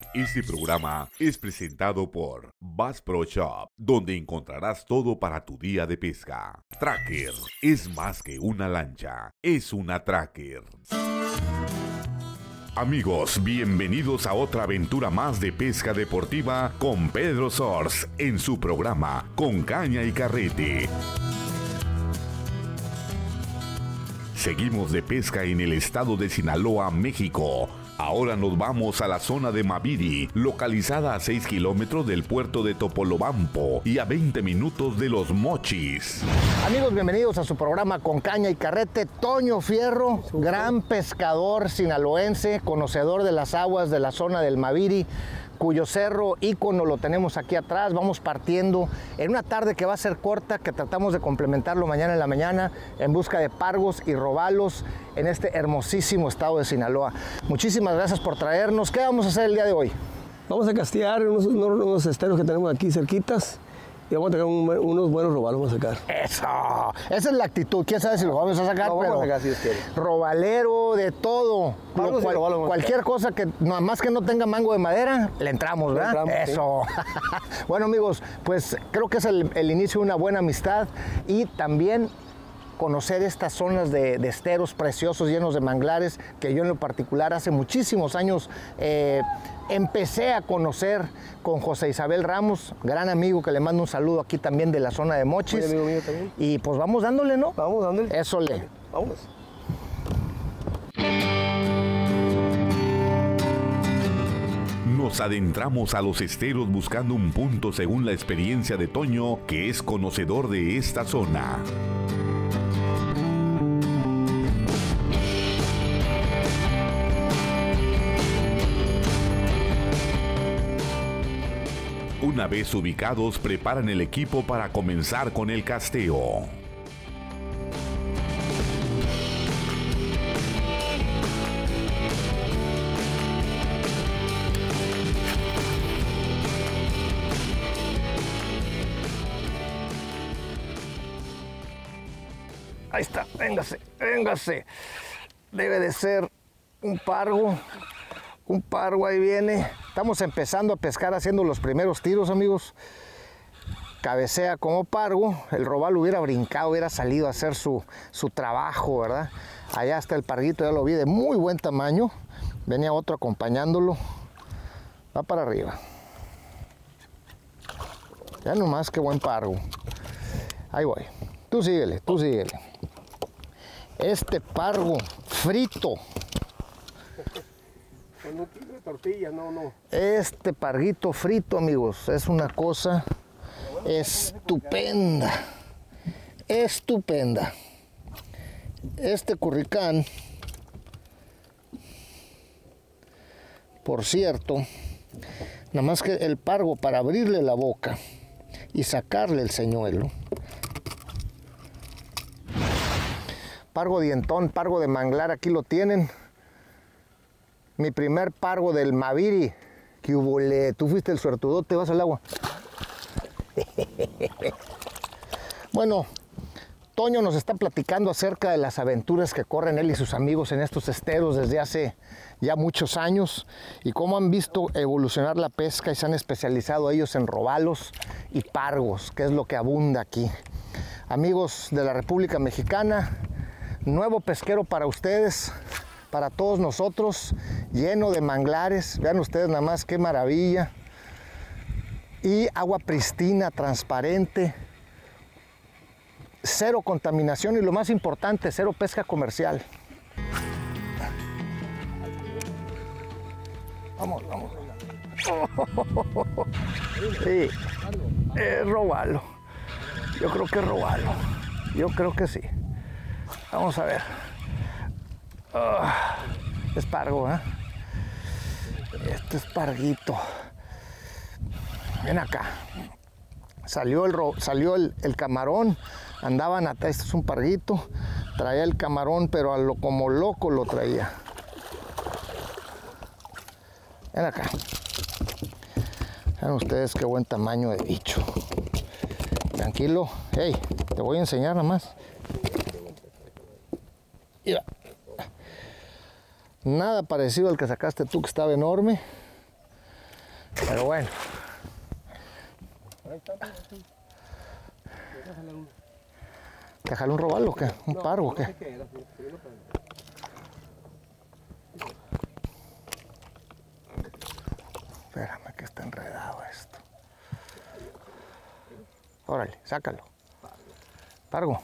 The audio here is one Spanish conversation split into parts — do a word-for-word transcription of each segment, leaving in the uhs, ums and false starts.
Este programa es presentado por Bass Pro Shop, donde encontrarás todo para tu día de pesca. Tracker es más que una lancha, es una tracker. Amigos, bienvenidos a otra aventura más de pesca deportiva con Pedro Sors en su programa Con Caña y Carrete. Seguimos de pesca en el estado de Sinaloa, México. Ahora nos vamos a la zona de Maviri, localizada a seis kilómetros del puerto de Topolobampo y a veinte minutos de Los Mochis. Amigos, bienvenidos a su programa Con Caña y Carrete. Toño Fierro, gran pescador sinaloense, conocedor de las aguas de la zona del Maviri, cuyo cerro ícono lo tenemos aquí atrás. Vamos partiendo en una tarde que va a ser corta, que tratamos de complementarlo mañana en la mañana en busca de pargos y robalos en este hermosísimo estado de Sinaloa. Muchísimas gracias por traernos. ¿Qué vamos a hacer el día de hoy? Vamos a castear unos, unos, unos esteros que tenemos aquí cerquitas y vamos a sacar un, unos buenos robalos, vamos a sacar. ¡Eso! Esa es la actitud. ¿Quién sabe si lo vamos a sacar? No, vamos pero a sacar si Dios quiere. Robalero, de todo. Vamos Lo cual, y robalos, cualquier cosa que, nada más que no tenga mango de madera, le entramos, ¿verdad? Le entramos, Eso. Sí. Bueno, amigos, pues creo que es el, el inicio de una buena amistad y también conocer estas zonas de, de esteros preciosos llenos de manglares que yo en lo particular hace muchísimos años eh, empecé a conocer con José Isabel Ramos, gran amigo que le mando un saludo aquí también de la zona de Mochis. Muy amigo mío también. Y pues vamos dándole, ¿no? Vamos dándole. Eso le. Vamos. Nos adentramos a los esteros buscando un punto según la experiencia de Toño, que es conocedor de esta zona. Una vez ubicados, preparan el equipo para comenzar con el casteo. Ahí está, véngase, véngase. Debe de ser un pargo. Un pargo, ahí viene. Estamos empezando a pescar haciendo los primeros tiros, amigos. Cabecea como pargo. El robalo hubiera brincado, hubiera salido a hacer su, su trabajo, ¿verdad? Allá está el parguito, ya lo vi, de muy buen tamaño. Venía otro acompañándolo. Va para arriba. Ya nomás, qué buen pargo. Ahí voy. Tú síguele, tú síguele. Este pargo frito. Con un kilo de tortilla, no, no. Este parguito frito, amigos, es una cosa estupenda. Estupenda. Este curricán, por cierto, nada más que el pargo para abrirle la boca y sacarle el señuelo. Pargo dientón, pargo de manglar, aquí lo tienen. Mi primer pargo del Maviri. ¿Qué hubole? Tú fuiste el suertudote, vas al agua. Bueno, Toño nos está platicando acerca de las aventuras que corren él y sus amigos en estos esteros desde hace ya muchos años y cómo han visto evolucionar la pesca y se han especializado ellos en robalos y pargos, que es lo que abunda aquí. Amigos de la República Mexicana, nuevo pesquero para ustedes, para todos nosotros, lleno de manglares. Vean ustedes nada más qué maravilla. Y agua pristina, transparente. Cero contaminación y lo más importante, cero pesca comercial. Vamos, vamos. Sí, es robalo. Yo creo que es robalo. Yo creo que sí. Vamos a ver. Uh, es pargo, ¿eh? Este es parguito. Ven acá. Salió el, salió el, el camarón. Andaban atrás. Este es un parguito. Traía el camarón, pero a lo como loco lo traía. Ven acá. Vean ustedes qué buen tamaño de bicho. Tranquilo. Hey, te voy a enseñar nada más. Mira. Nada parecido al que sacaste tú, que estaba enorme. Pero bueno. ¿Te jaló un robalo o qué? ¿Un No, pargo o no qué? sé qué era, sí, pero yo no pensé. Espérame que está enredado esto. Órale, sácalo. Pargo.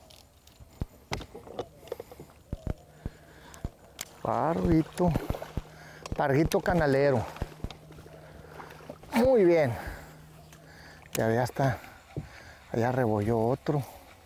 Parguito. Parguito canalero. Muy bien. Ya, ya está. Allá rebolló otro.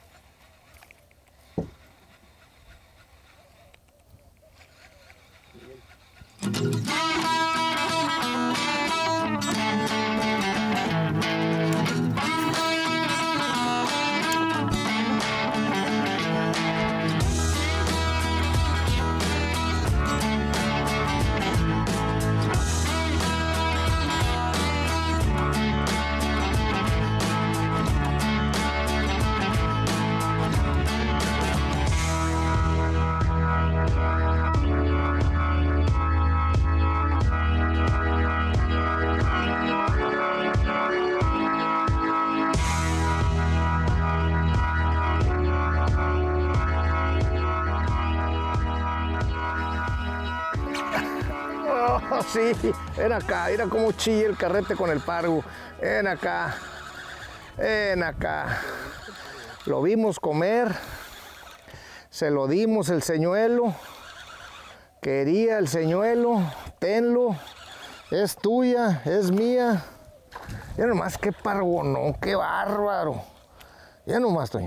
Oh, sí, ven acá, mira cómo chilla el carrete con el pargo. Ven acá, ven acá. Lo vimos comer, se lo dimos el señuelo. Quería el señuelo, tenlo, es tuya, es mía. Ya nomás, qué pargo, no, qué bárbaro. Ya nomás, Toño.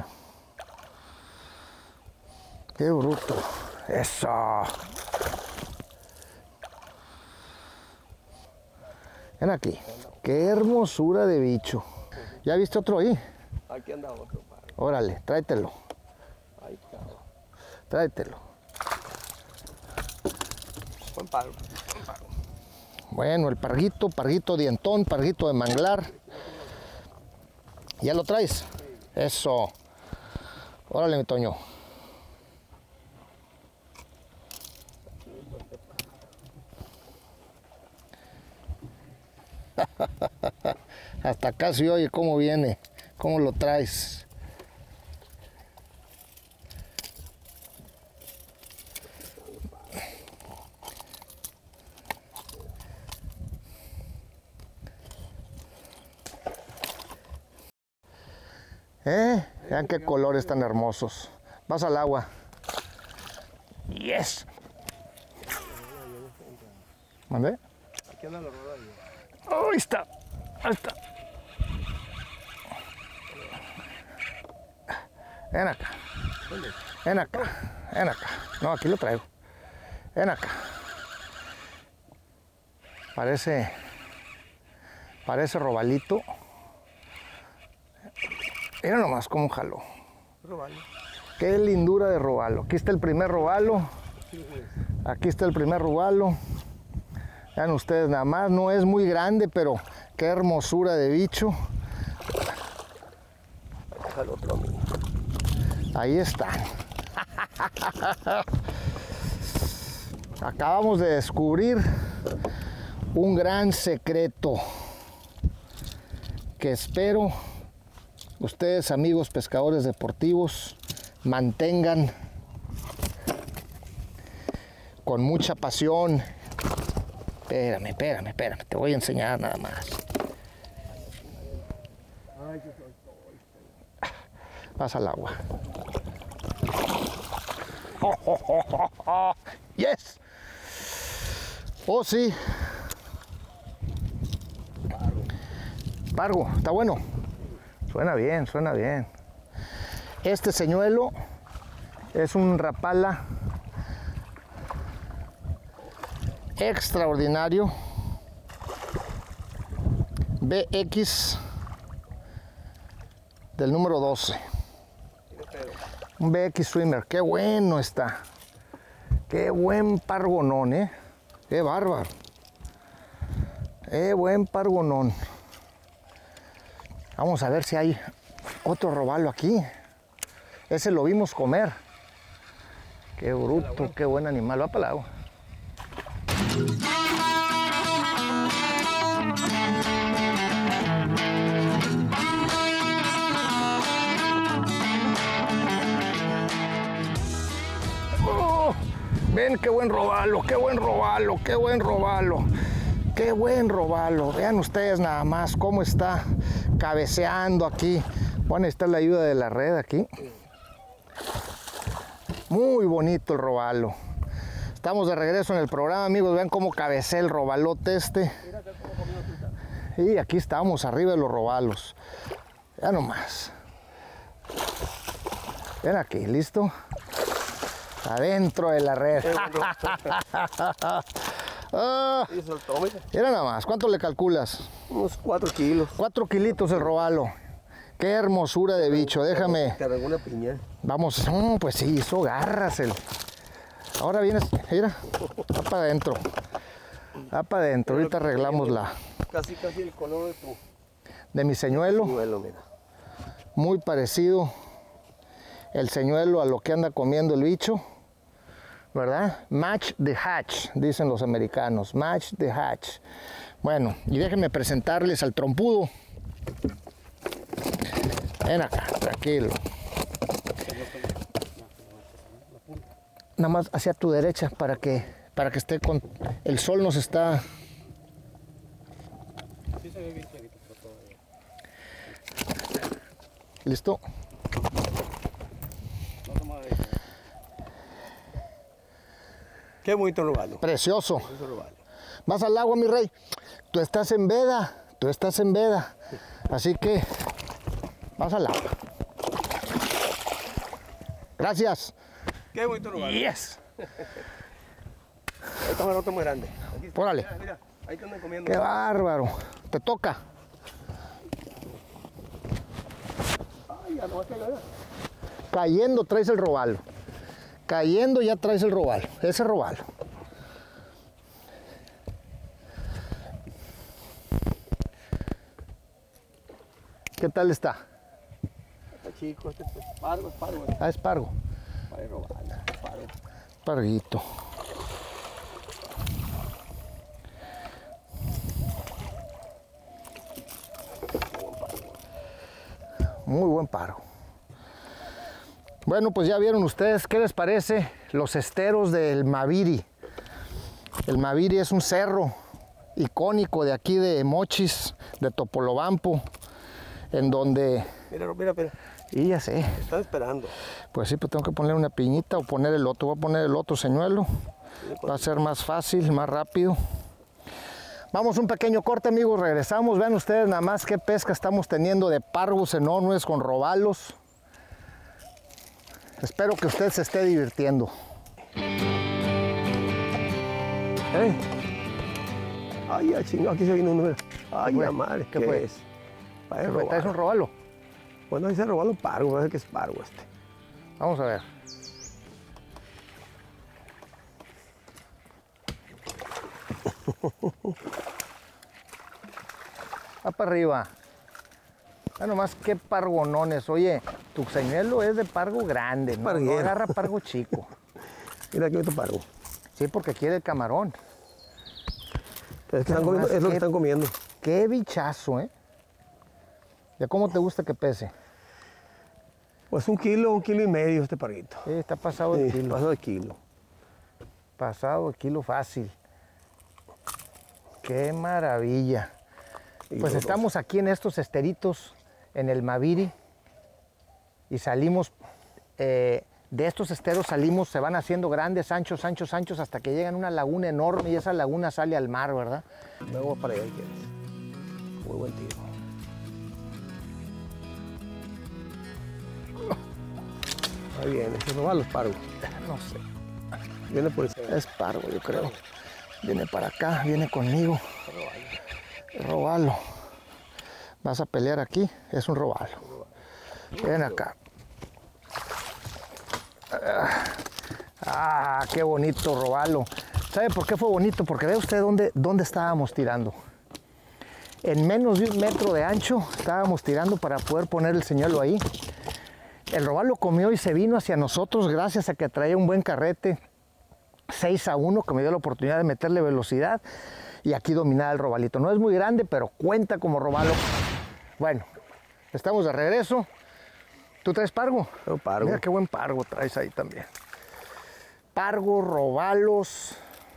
Qué bruto. Eso. Ven aquí. Qué hermosura de bicho. ¿Ya viste otro ahí? Aquí anda otro pargo. Órale, tráetelo. Ahí está. Tráetelo. Buen pargo. Buen pargo. Bueno, el parguito, parguito dientón, parguito de manglar. ¿Ya lo traes? Eso. Órale, mi Toño. Hasta acá se oye cómo viene, cómo lo traes. ¿Eh? Vean qué colores tan hermosos. Vas al agua. Yes. ¿Mandé? Aquí anda la rueda. Ahí está. Ahí está. Ven acá. Ven acá. Ven acá. No, aquí lo traigo. Ven acá. Parece. Parece robalito. Mira nomás cómo jaló. Robalo. Qué lindura de robalo. Aquí está el primer robalo. Aquí está el primer robalo. Vean ustedes nada más, no es muy grande, pero qué hermosura de bicho. Déjalo otro a mí. Ahí están. Acabamos de descubrir un gran secreto que espero ustedes, amigos pescadores deportivos, mantengan con mucha pasión. Espérame, espérame, espérame, te voy a enseñar nada más. Vas al agua. Oh, oh, oh, oh, oh. Yes. Oh, sí. Pargo, está bueno. Suena bien, suena bien. Este señuelo es un rapala extraordinario. B X del número doce. Un B X Swimmer. Qué bueno está. Qué buen pargonón, ¿eh? Qué bárbaro. Qué buen pargonón. Vamos a ver si hay otro robalo aquí. Ese lo vimos comer. Qué bruto, qué buen animal. Va para el agua. ven, qué buen robalo, qué buen robalo, qué buen robalo. Qué buen robalo. Vean ustedes nada más cómo está cabeceando aquí. Bueno, está la ayuda de la red aquí. Muy bonito el robalo. Estamos de regreso en el programa, amigos. Vean cómo cabecea el robalote este. Y aquí estamos, arriba de los robalos. Ya nomás. Ven aquí, ¿listo? Adentro de la red. Ah, mira nada más, ¿cuánto le calculas? Unos cuatro kilos. Cuatro kilitos el robalo. Qué hermosura de bicho, déjame. Te arrancó una piña. Vamos, mm, pues sí, hizo garras el. Ahora vienes, mira, va para adentro. Va para adentro, ahorita arreglamos la. Casi, casi el color de tu. De mi señuelo. Señuelo, mira. Muy parecido el señuelo a lo que anda comiendo el bicho. ¿Verdad? Match the hatch, dicen los americanos. Match the hatch. Bueno, y déjenme presentarles al trompudo. Ven acá, tranquilo. Nada más hacia tu derecha para que, para que esté con... El sol nos está... ¿Listo? Qué bonito robalo. Precioso. Vas al agua, mi rey. Tú estás en veda. Tú estás en veda. Así que vas al agua. Gracias. Qué bonito robalo. Yes. Esta manota muy grande. Órale. Mira, mira, ahí te andan comiendo. Qué bárbaro. Te toca. Ay, ya no va a caer. Cayendo traes el robalo. Cayendo ya traes el robalo. Ese robalo. ¿Qué tal está? Está chico, este es pargo, es pargo. Ah, es pargo. Para robalo, pargo. Parguito. Muy buen pargo. Bueno, pues ya vieron ustedes, ¿qué les parece? Los esteros del Maviri. El Maviri es un cerro icónico de aquí de Mochis, de Topolobampo, en donde... Mira, mira, mira. Y ya sé. Están esperando. Pues sí, pues tengo que poner una piñita o poner el otro. Voy a poner el otro señuelo. Va a ser más fácil, más rápido. Vamos un pequeño corte, amigos. Regresamos. Vean ustedes nada más qué pesca estamos teniendo de pargos enormes con robalos. Espero que usted se esté divirtiendo. ¿Eh? Ay, ya chingado, aquí se vino un número. Ay, fue? la madre, ¿Qué ¿qué, fue? es? Para ¿Qué el fue? ¿Traes un robalo? Bueno, dice robalo pargo, parece que es pargo este. Vamos a ver. Va para arriba. Ah, nomás qué pargonones. Oye, tu señuelo es de pargo grande, no, no agarra pargo chico. Mira aquí otro pargo. Sí, porque quiere el camarón. Es, que están comiendo, es lo que están comiendo. Qué bichazo, ¿eh? ¿Ya cómo te gusta que pese? Pues un kilo, un kilo y medio este parguito. Sí, está pasado de Sí, kilo. pasado de kilo. Pasado de kilo fácil. Qué maravilla. Y Pues los estamos aquí en estos esteritos, en el Maviri, y salimos, eh, de estos esteros salimos, se van haciendo grandes, anchos, anchos, anchos, hasta que llegan a una laguna enorme y esa laguna sale al mar, ¿verdad? Luego para allá si quieres. Muy buen tiro. Ahí viene, se roban los pargos. No sé, Viene por ese. es pargo yo creo. Viene para acá, viene conmigo. Robalo. Vas a pelear aquí, es un robalo. Ven acá. Ah, qué bonito robalo. ¿Sabe por qué fue bonito? Porque ve usted dónde, dónde estábamos tirando. En menos de un metro de ancho estábamos tirando para poder poner el señuelo ahí. El robalo comió y se vino hacia nosotros gracias a que traía un buen carrete seis a uno que me dio la oportunidad de meterle velocidad y aquí dominar el robalito. No es muy grande, pero cuenta como robalo. Bueno, estamos de regreso. ¿Tú traes pargo? Traigo pargo. Mira qué buen pargo traes ahí también. pargos, robalos.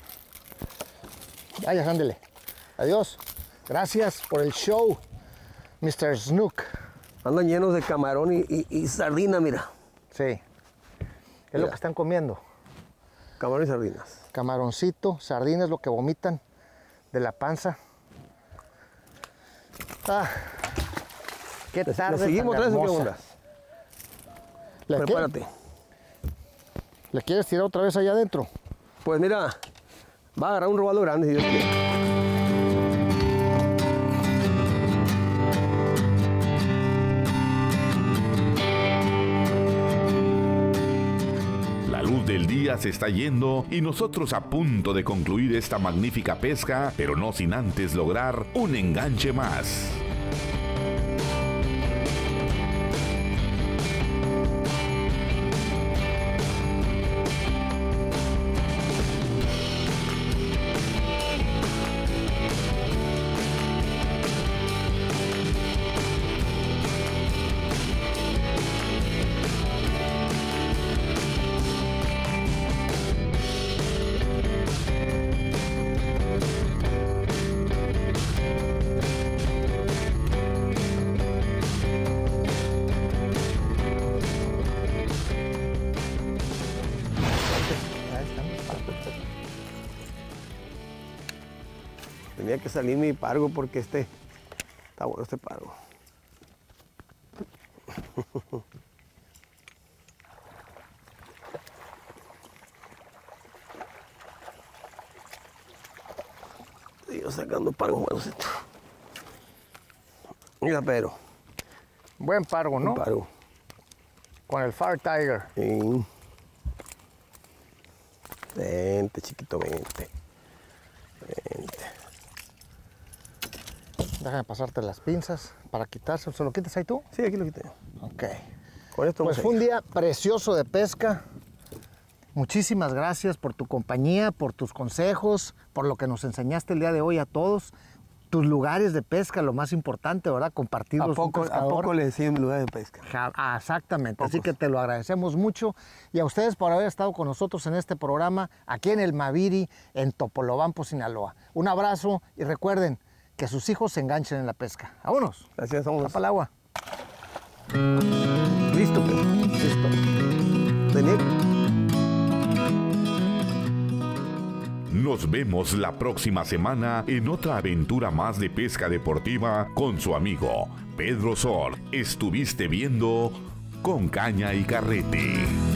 Vaya, ándele. Adiós. Gracias por el show, mister Snook. Andan llenos de camarón y, y, y sardina, mira. Sí. Es mira. Lo que están comiendo. Camarón y sardinas. Camaroncito, sardinas, lo que vomitan de la panza. Ah, qué tarde. ¿Le seguimos otra vez o qué onda? Prepárate. ¿Le quieres tirar otra vez allá adentro? Pues mira, va a agarrar un robalo grande si Dios quiere. La luz del día se está yendo y nosotros a punto de concluir esta magnífica pesca, pero no sin antes lograr un enganche más. Tenía que salir mi pargo porque este está bueno este pargo. Sigo sacando pargos buenos estos. Mira, Pedro. Buen pargo, ¿no? Buen pargo. Con el Fire Tiger. Sí. Vente, chiquito, vente. Vente. Déjame pasarte las pinzas para quitarse. ¿Se lo quitas ahí tú? Sí, aquí lo quité. Ok. Con esto pues fue un día precioso de pesca. Muchísimas gracias por tu compañía, por tus consejos, por lo que nos enseñaste el día de hoy a todos. Tus lugares de pesca, lo más importante, ¿verdad? Compartirlos con un pescador. ¿A poco le decía mi lugar de pesca? Ja, ah, exactamente. Pocos. Así que te lo agradecemos mucho. Y a ustedes por haber estado con nosotros en este programa, aquí en el Maviri, en Topolobampo, Sinaloa. Un abrazo y recuerden que sus hijos se enganchen en la pesca. ¡Vámonos! Gracias, vámonos. Tapa el agua. Listo, Pedro. Listo. Tenía... Nos vemos la próxima semana en otra aventura más de pesca deportiva con su amigo Pedro Sol. Estuviste viendo Con Caña y Carrete.